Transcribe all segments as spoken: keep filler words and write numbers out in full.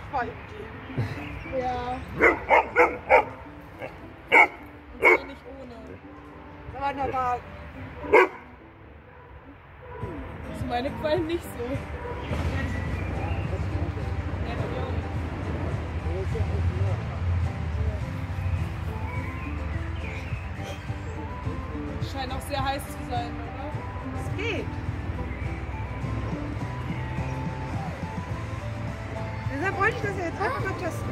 Qualm geben. Ja. Und zwar nicht ohne. Aber normal. Das ist meine Qualm nicht so. Ja, das auch nicht. Scheint auch sehr heiß zu sein, oder? Es geht. Deshalb wollte ich das ja jetzt einfach mal testen.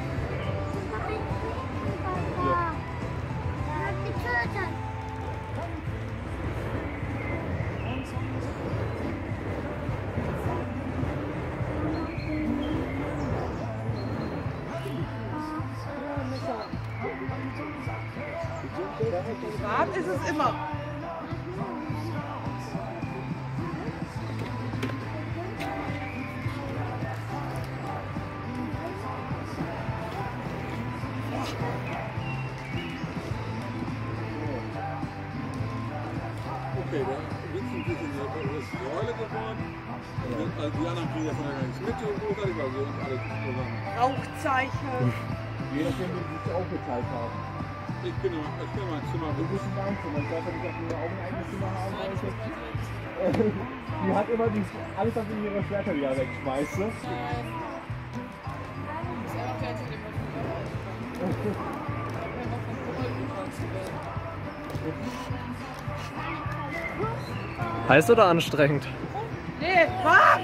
Warm ist es immer. Okay, da sind ein bisschen eine Säule geworden. Also die anderen kriegen ja von der gar nichts mit und großartig, weil wir uns alle zusammen. Rauchzeichen. Je nachdem, wie sie es aufgeteilt haben. Ich bin noch, ich bin mein Zimmer. Du bist in deinem Zimmer. Ich weiß ja nicht, ob du auch ein eigenes Zimmer haben wolltest. Die hat immer die, alles, was in ihre Schwerter wieder wegschmeißt. Nein. Das ist einfach der Einzige, den man von mir hat. Ich habe einfach von Kobold getragen zu werden. Heiß oder anstrengend? Nee, warm!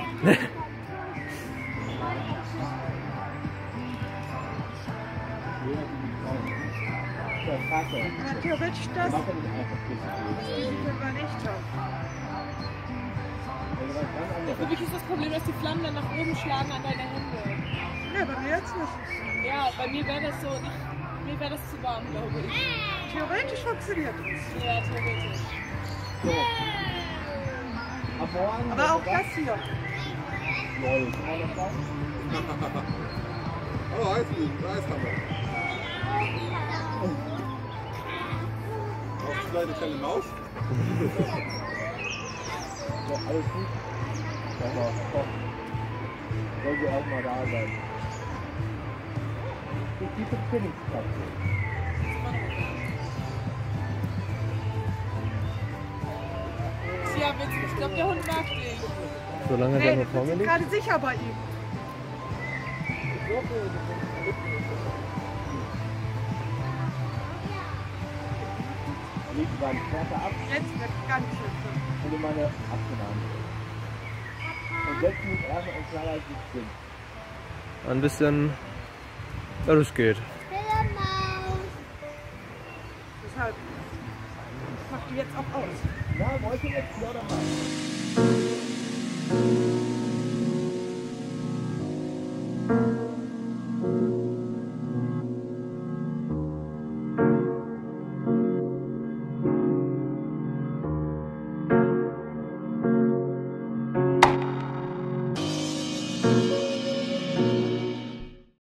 Na, theoretisch das. Das können wir nicht haben. Für mich ist das Problem, dass die Flammen dann nach oben schlagen an deine Hände. Nee, bei mir jetzt nicht. Ja, bei mir wäre das so nicht. Mir wäre das zu warm, glaube ich. Theoretisch funktioniert das. Ja, theoretisch. Aber auch das hier. Oh, Eisliegen, Eiskammer. Brauchst du vielleicht eine kleine Maus? Ja, alles gut. Aber komm. Sollte auch mal da sein. Ich gehe zum Trainingsplatz. Ja, witzig. Ich glaube, der Hund mag dich. Solange der Nee, nur wir vor mir sind liegt. gerade sicher bei ihm. Legt seinen Schwerter ab Jetzt wird ganz schön. und in meine Abgenahmen. Und setzen mich erstmal in Klarheit nicht sind. Ein bisschen. Ja, das geht. Deshalb. Ich mach die jetzt auch aus. Na, wollt ihr jetzt ja oder nein?